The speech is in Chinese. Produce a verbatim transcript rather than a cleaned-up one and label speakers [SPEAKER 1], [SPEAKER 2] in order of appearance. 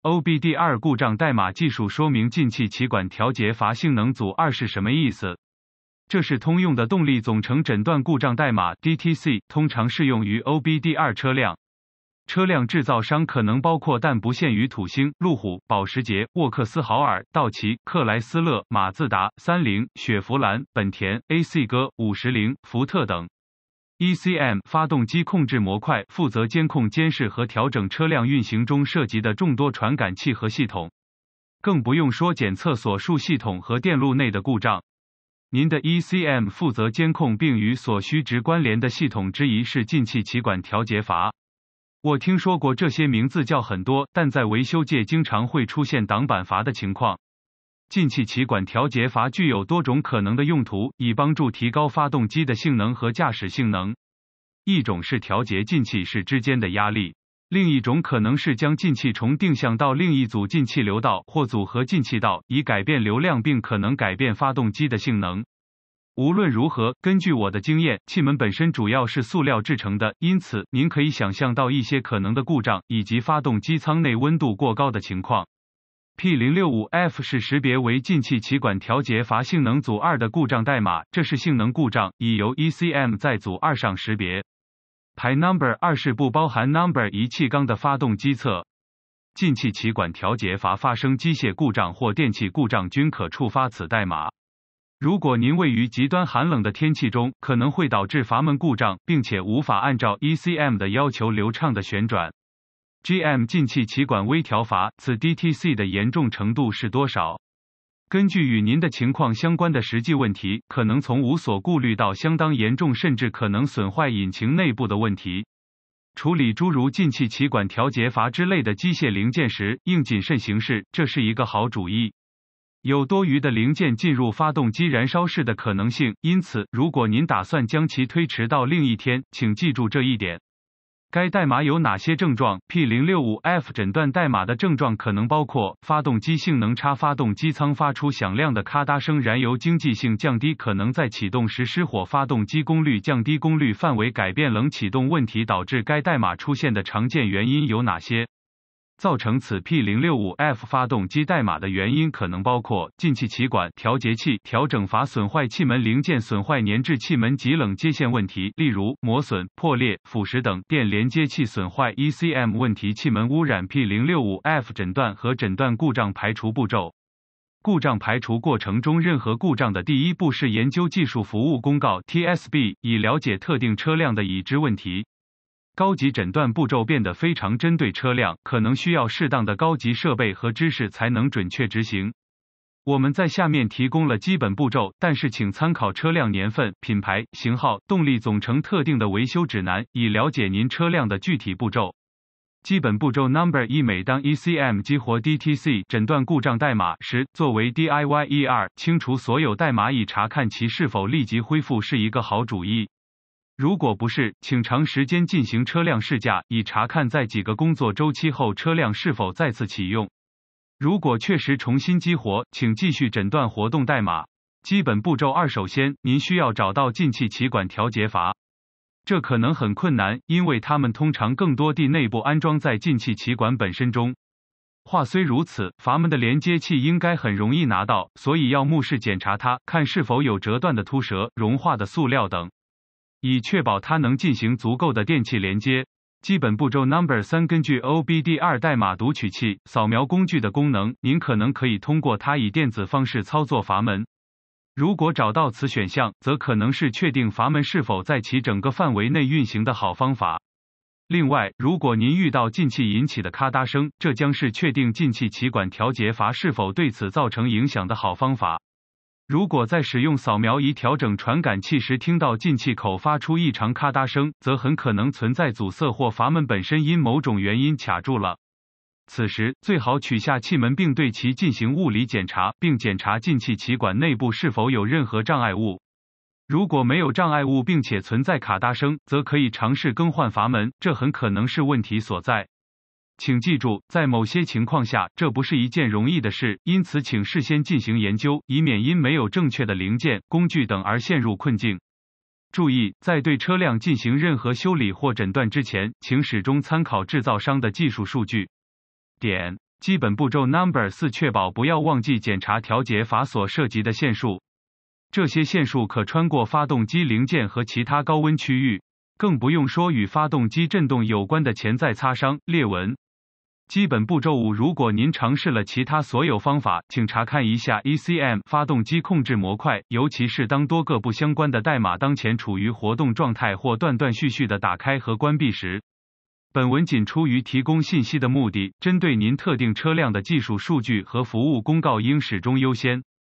[SPEAKER 1] O B D 二 故障代码技术说明进气歧管调节阀性能组二是什么意思？这是通用的动力总成诊断故障代码 D T C， 通常适用于 O B D 二 车辆。车辆制造商可能包括但不限于土星、路虎、保时捷、沃克斯豪尔、道奇、克莱斯勒、马自达、三菱、雪佛兰、本田、A C 哥、五十铃、福特等。E C M 发动机控制模块负责监控、监视和调整车辆运行中涉及的众多传感器和系统，更不用说检测所述系统和电路内的故障。您的 E C M 负责监控并与所需直关联的系统之一是进气歧管调节阀。我听说过这些名字叫很多，但在维修界经常会出现挡板阀的情况。进气歧管调节阀具有多种可能的用途，以帮助提高发动机的性能和驾驶性能。一种是调节进气室之间的压力，另一种可能是将进气虫定向到另一组进气流道或组合进气道，以改变流量并可能改变发动机的性能。无论如何，根据我的经验，气门本身主要是塑料制成的，因此您可以想象到一些可能的故障以及发动机舱内温度过高的情况。P 零六五 F 是识别为进气歧管调节阀性能组二的故障代码，这是性能故障，已由 E C M 在组二上识别。排 Number 二是不包含 Number 一气缸的发动机侧。进气歧管调节阀发生机械故障或电气故障均可触发此代码。如果您位于极端寒冷的天气中，可能会导致阀门故障，并且无法按照 E C M 的要求流畅的旋转。G M 进气歧管微调阀，此 D T C 的严重程度是多少？根据与您的情况相关的实际问题，可能从无所顾虑到相当严重，甚至可能损坏引擎内部的问题。处理诸如进气歧管调节阀之类的机械零件时，应谨慎行事，这是一个好主意。有多余的零件进入发动机燃烧室的可能性，因此如果您打算将其推迟到另一天，请记住这一点。该代码有哪些症状 ？P 零六五 F 诊断代码的症状可能包括发动机性能差，发动机舱发出响亮的咔嗒声，燃油经济性降低，可能在启动时失火，发动机功率降低，功率范围改变，冷启动问题导致该代码出现的常见原因有哪些？造成此 P 零六五 F 发动机代码的原因可能包括进气歧管、调节器、调整阀损坏、气门零件损坏、粘滞气门及冷接线问题，例如磨损、破裂、腐蚀等；电连接器损坏、E C M 问题、气门污染。P 零六五 F 诊断和诊断故障排除步骤。故障排除过程中，任何故障的第一步是研究技术服务公告 T S B， 以了解特定车辆的已知问题。高级诊断步骤变得非常针对车辆，可能需要适当的高级设备和知识才能准确执行。我们在下面提供了基本步骤，但是请参考车辆年份、品牌、型号、动力总成特定的维修指南，以了解您车辆的具体步骤。基本步骤 Number 一，每当 E C M 激活 D T C 诊断故障代码时，作为 D I Y E 二，清除所有代码以查看其是否立即恢复是一个好主意。如果不是，请长时间进行车辆试驾，以查看在几个工作周期后车辆是否再次启用。如果确实重新激活，请继续诊断活动代码。基本步骤二，首先，您需要找到进气歧管调节阀。这可能很困难，因为它们通常更多地内部安装在进气歧管本身中。话虽如此，阀门的连接器应该很容易拿到，所以要目视检查它，看是否有折断的凸折、融化的塑料等，以确保它能进行足够的电气连接。基本步骤 Number 三，根据 O B D 二 代码读取器扫描工具的功能，您可能可以通过它以电子方式操作阀门。如果找到此选项，则可能是确定阀门是否在其整个范围内运行的好方法。另外，如果您遇到进气引起的咔嗒声，这将是确定进气歧管调节阀是否对此造成影响的好方法。如果在使用扫描仪调整传感器时听到进气口发出异常咔嗒声，则很可能存在阻塞或阀门本身因某种原因卡住了。此时，最好取下气门并对其进行物理检查，并检查进气歧管内部是否有任何障碍物。如果没有障碍物并且存在卡嗒声，则可以尝试更换阀门，这很可能是问题所在。请记住，在某些情况下，这不是一件容易的事，因此请事先进行研究，以免因没有正确的零件、工具等而陷入困境。注意，在对车辆进行任何修理或诊断之前，请始终参考制造商的技术数据。点基本步骤 Number 四确保不要忘记检查调节阀所涉及的线束。这些线束可穿过发动机零件和其他高温区域，更不用说与发动机振动有关的潜在擦伤、裂纹。基本步骤五，如果您尝试了其他所有方法，请查看一下 E C M 发动机控制模块，尤其是当多个不相关的代码当前处于活动状态或断断续续的打开和关闭时。本文仅出于提供信息的目的，针对您特定车辆的技术数据和服务公告应始终优先。